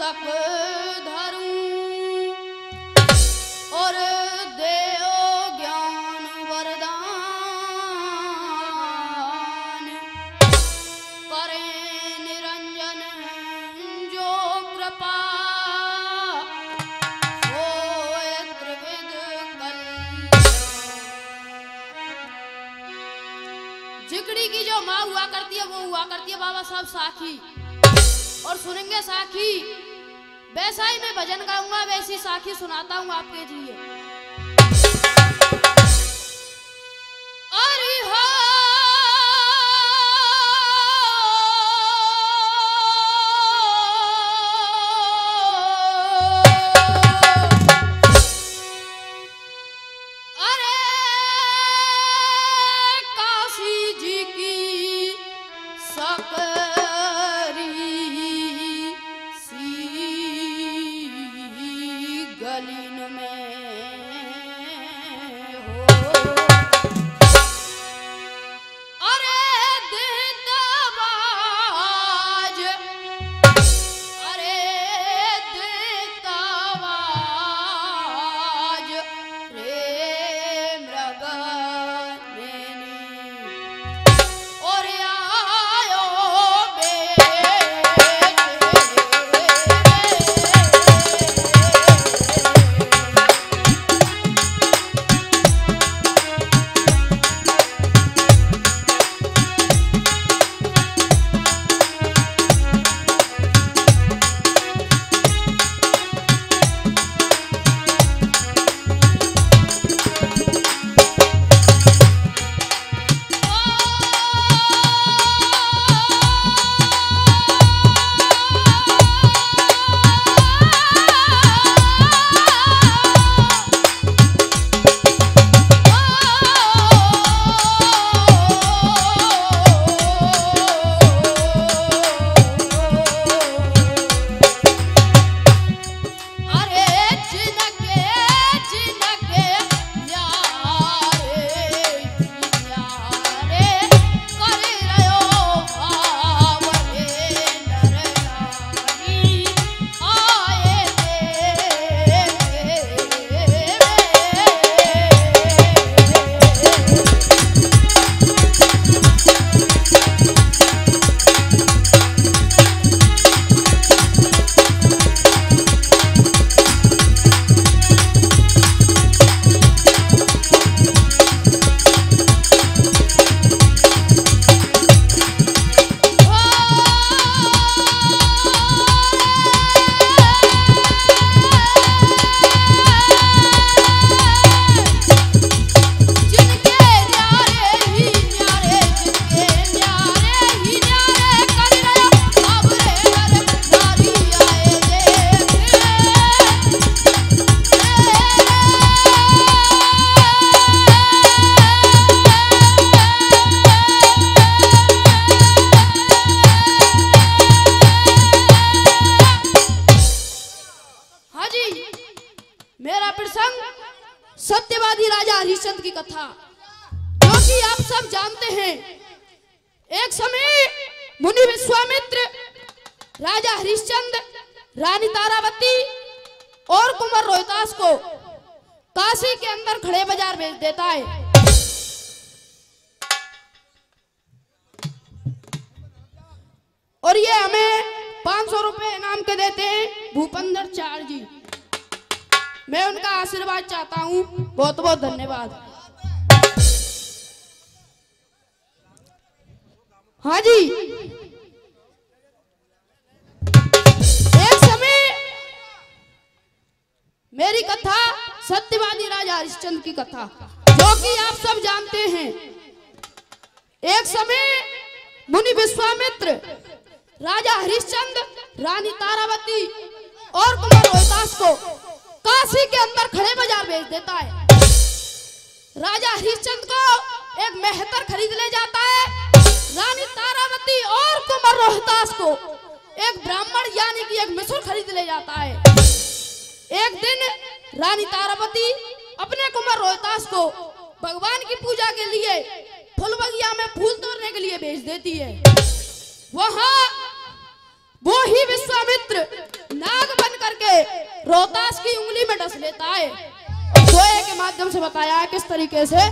मस्तक धरूं और देओ ज्ञान वरदान करें निरंजन जो कृपा होए त्रिविध कल्याण। जिगड़ी की जो माँ हुआ करती है वो हुआ करती है बाबा साहब साखी, और सुनेंगे साखी। वैसा ही मैं भजन गाऊंगा, वैसी साखी सुनाता हूँ आपके लिए। अरे हो अरे काशी जी की सकरी सी गलीन में हो, अरे देतावाज, अरे देतावाज रे मृगनेनी और आयो मेरा प्रसंग सत्यवादी राजा हरिश्चंद्र की कथा, जो कि आप सब जानते हैं। एक समय मुनि विश्वामित्र राजा हरिश्चंद्र, रानी तारावती और कुंवर रोहितास को काशी के अंदर खड़े बाजार भेज देता है। और ये हमें 500 रुपए इनाम के देते हैं भूपेंद्र चार जी। मैं उनका आशीर्वाद चाहता हूं। बहुत बहुत धन्यवाद। हाँ जी, एक समय मेरी कथा सत्यवादी राजा हरिश्चंद्र की कथा, जो कि आप सब जानते हैं। एक समय मुनि विश्वामित्र राजा हरिश्चंद्र, रानी तारावती और कुंवर रोहितास को काशी के अंदर खड़े बाजार भेज देता है। राजा हरिश्चंद्र को एक मेहतर खरीद ले जाता है। रानी तारावती और कुंवर रोहितास को एक ब्राह्मण यानी कि एक मिसुर खरीद ले जाता है। एक दिन रानी तारावती अपने कुंवर रोहितास को भगवान की पूजा के लिए फूल बगिया में फूल तोड़ने के लिए भेज देती है। वहां वो ही विश्वामित्र नाग डस लेता है। सोए के माध्यम से बताया है किस तरीके से।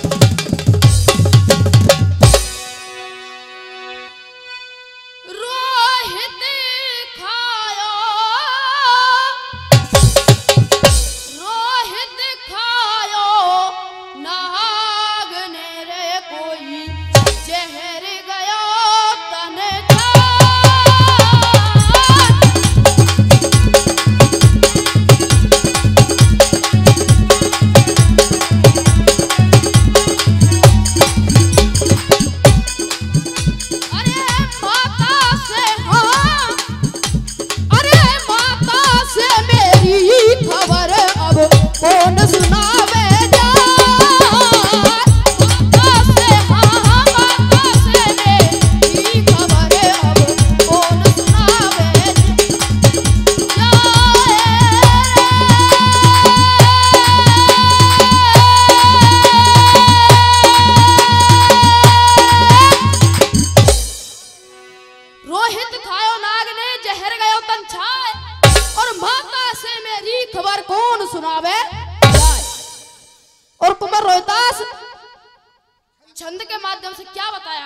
और कुमार रोहिदास छंद के माध्यम से क्या बताया।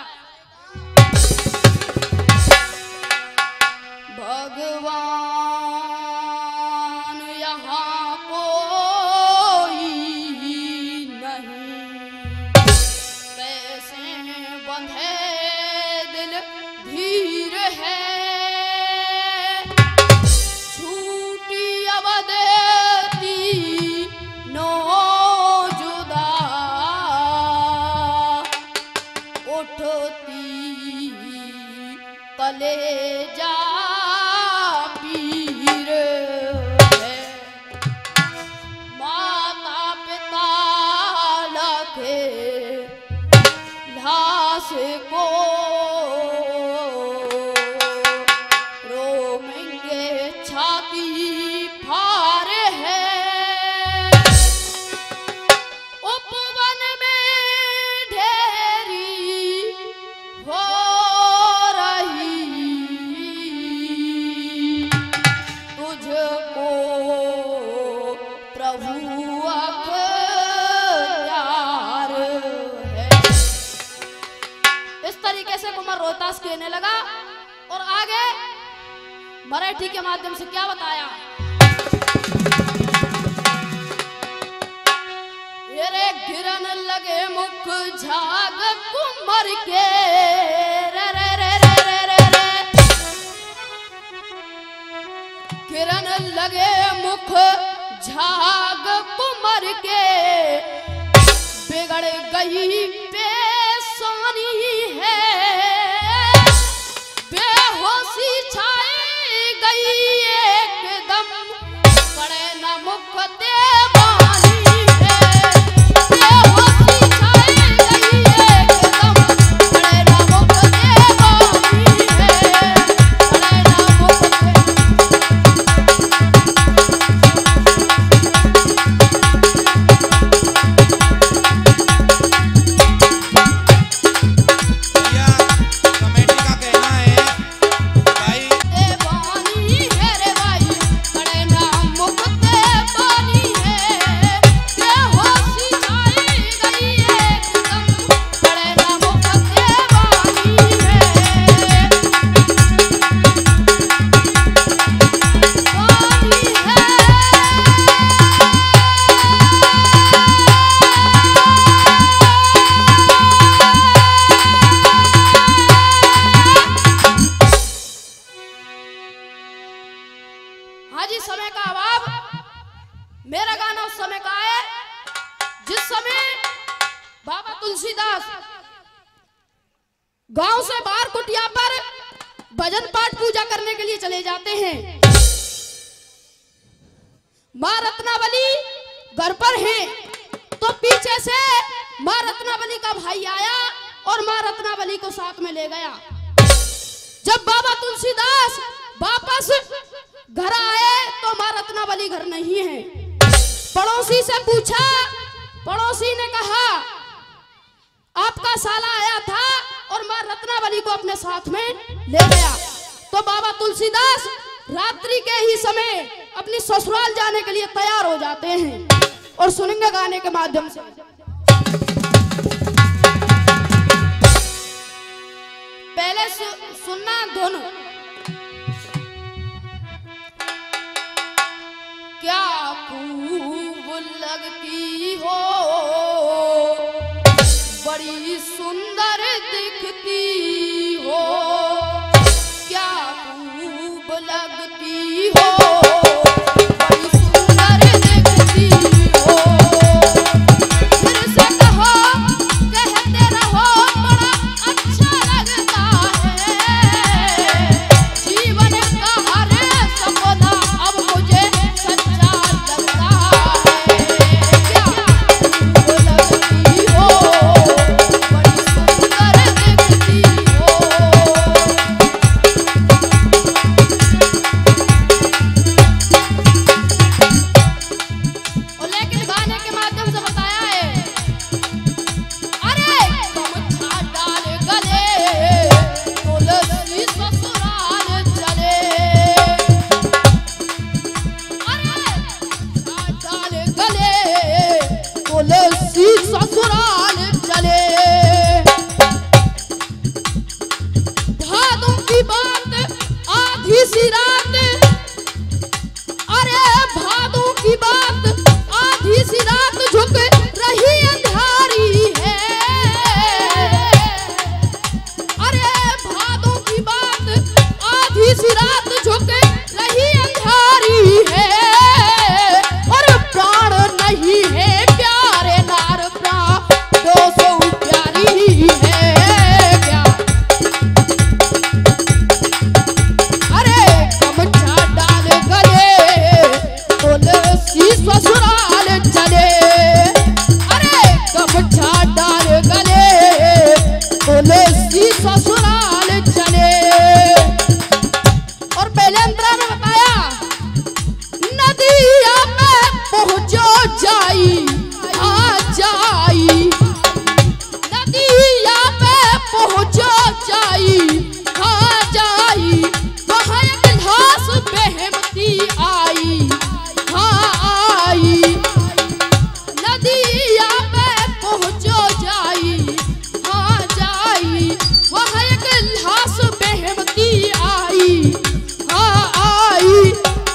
भगवान यहाँ कोई नहीं, कैसे बंधे दिल धीर है, छूटी अवधि नो जुदा, उठती कलेजा पीर है, माता पिता लखे लाश को रोमेंगे छाती फार है, उपवन में ढेरी हो रही, तुझको प्रभु अख्तियार है। इस तरीके से कुमार रोहतास कहने लगा और आगे मराठी के माध्यम से क्या बताया। रे गिरन लगे मुख झाग कुमर के, रे रे रे रे रे रे रे, गिरन लगे मुख झाग कुमर के, बिगड़ गई पेशानी है, बेहोशी छाई गई एकदम, पड़े न मुख देवानी है, बेहोशी छाई गई एकदम, पड़े न मुख देवानी है, पड़े न मुख कमेटी का कहना है भाई देवानी है रे भाई, पड़े न मुख देवानी है, बेहोशी छाई गई एकदम, पड़े न मुख देवानी है, वानी है। हाँ जी, समय का अभाव। मेरा गाना उस समय का है जिस समय बाबा तुलसीदास गांव से बाहर कुटिया पर भजन पाठ पूजा करने के लिए चले जाते हैं। माँ रत्नावली घर पर है तो पीछे से माँ रत्नावली का भाई आया और माँ रत्नावली को साथ में ले गया। जब बाबा तुलसीदास वापस घर आए तो माँ रत्नावली घर नहीं है। पड़ोसी से पूछा, पड़ोसी ने कहा आपका साला आया था और माँ रत्नावली को अपने साथ में ले गया। तो बाबा तुलसीदास रात्रि के ही समय अपनी ससुराल जाने के लिए तैयार हो जाते हैं और सुनेंगे गाने के माध्यम से। पहले सुनना धुन। क्या खूब लगती हो, बड़ी सुंदर दिखती हो, क्या खूब लगती हो, बड़ी सुंदर दिखती हो। फिर से कहो, कहते रहो, बड़ा अच्छा लगता है। जीवन का हर सपना अब मुझे सच्चा लगता है। क्या खूब लगती हो, बड़ी सुंदर दिखती हो। और लेकिन गाने के माध्यम से बताया है, अरे गमछा डाल गले, तुलसी ससुराल चले। अरे गमछा डाल गले, तुलसी ससुराल चले। भादों की बात आधी सी रात, अरे भादों की बात आधी सी रात झुक रही अंधारी है। अरे भादों की बात आधी सी रात झुक रही अंधारी है। और प्राण नहीं है प्यारे नार, प्राणों से प्यारी है क्या। अरे गमछा डाल गले, तुलसी ससुराल चले। अरे गमछा डाल गले, तुलसी ससुराल चले। और पहले अंतरा में बताया, नदिया में पहुंचो जाई, आ जाई। नदिया पे पहुंचो जाई, आ जाई। वहाँ एक लाश बेहमती आई, हाँ आई। नदिया पे पहुंचो जाई, हाँ जाई। वहाँ एक लाश बेहमती आई, हाँ आई।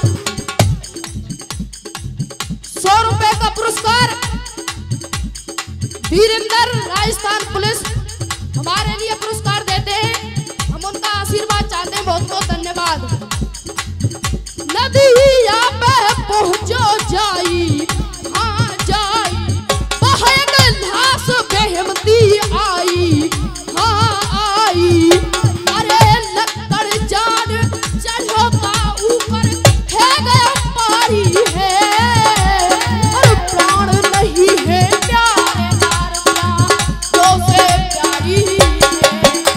100 रुपए का पुरस्कार वीरेंद्र राजस्थान पुलिस हमारे लिए पुरस्कार देते हैं। हम उनका आशीर्वाद चाहते हैं। बहुत बहुत धन्यवाद। नदिया पे पहुंचो जाई, हाँ जाई। वहाँ एक लाश बेहमती आई, हाँ आई। अरे लक्कड़ जान चढ़ो का ऊपर है गया पारी है। और प्राण नहीं है प्यारे नार, प्राणों से प्यारी है।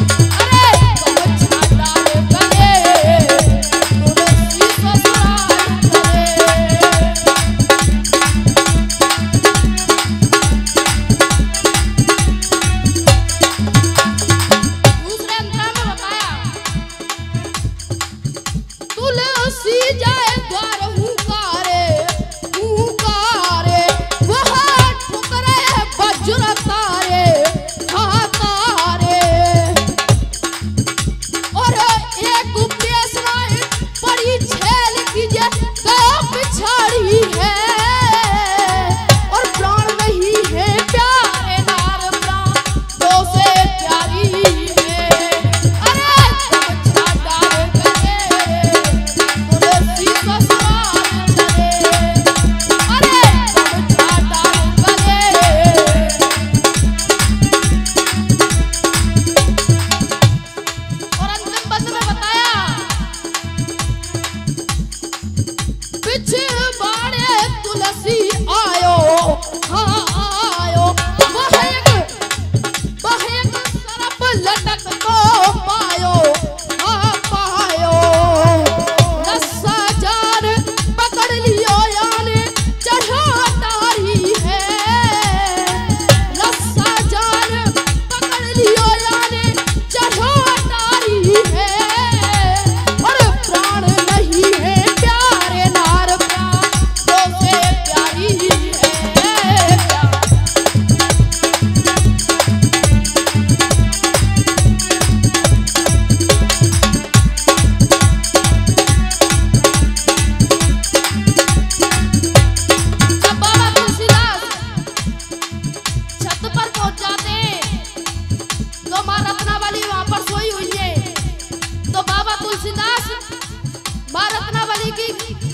भरी की